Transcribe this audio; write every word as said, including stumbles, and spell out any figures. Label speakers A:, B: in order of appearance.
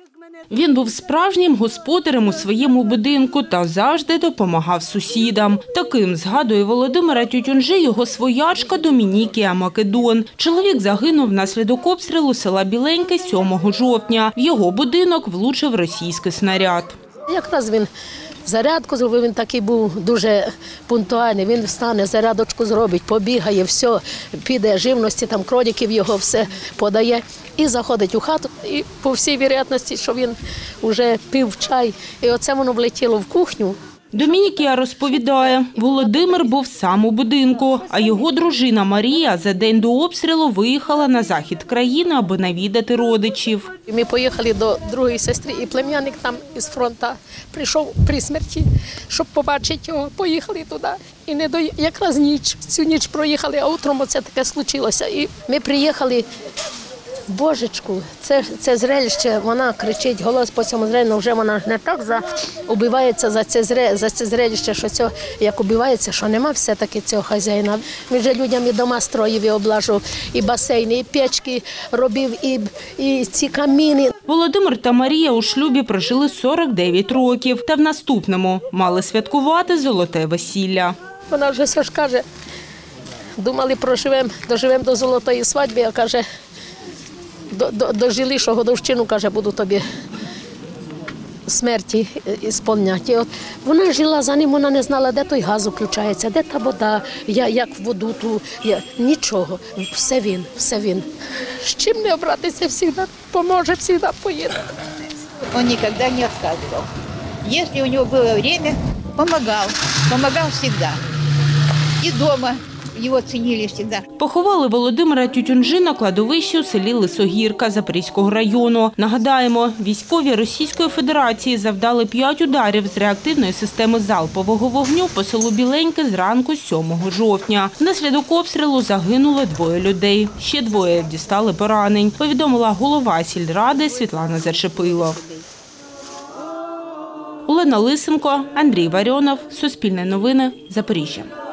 A: Він був справжнім господарем у своєму будинку та завжди допомагав сусідам. Таким згадує Володимира Тютюнжи його своячка Домінікія Македон. Чоловік загинув внаслідок обстрілу села Біленьке сьомого жовтня. В його будинок влучив російський снаряд.
B: Якраз він зарядку зробив, він такий був дуже пунктуальний. Він встане, зарядочку зробить, побігає, все, піде живності, там кроликів його все подає. І заходить у хату, і по всій вірогідності, що він вже пив чай. І оце воно влетіло в кухню.
A: Домінікія розповідає, Володимир був сам у будинку, а його дружина Марія за день до обстрілу виїхала на захід країни, аби навідати родичів.
B: Ми поїхали до другої сестри, і плем'яник там із фронту прийшов при смерті, щоб побачити його. Поїхали туди. І не до... якраз ніч, цю ніч проїхали, а утром оце таке случилося. І ми приїхали. Божечку, це, це зрелище, вона кричить, голос по цьому зрелищу, вже вона не так за, убивається за це, зре, за це зрелище, що це, як убивається, що нема все-таки цього хазяїна. Він же людям і дома строїв, і облажив, і басейни, і печки робив, і, і ці каміни.
A: Володимир та Марія у шлюбі прожили сорок дев'ять років, та в наступному мали святкувати золоте весілля.
B: Вона вже все ж каже, думали, проживемо, доживемо до золотої свадьби, а каже, дожили, що годовщину, каже, буду тобі смерті ісполняти. От вона жила за ним, вона не знала, де той газ включається, де та вода, як воду ту, нічого. Все він, все він. З чим не обратися, завжди поможе, завжди поїде.
C: Він ніколи не відказував. Якщо у нього було час, допомагав, допомагав завжди. І вдома. Його цінили завжди.
A: Поховали Володимира Тютюнжи на кладовищі у селі Лисогірка Запорізького району. Нагадаємо, військові Російської Федерації завдали п'ять ударів з реактивної системи залпового вогню по селу Біленьке зранку сьомого жовтня. Внаслідок обстрілу загинули двоє людей. Ще двоє дістали поранень, повідомила голова сільради Світлана Зачепило. Олена Лисенко, Андрій Варіонов, Суспільне новини, Запоріжжя.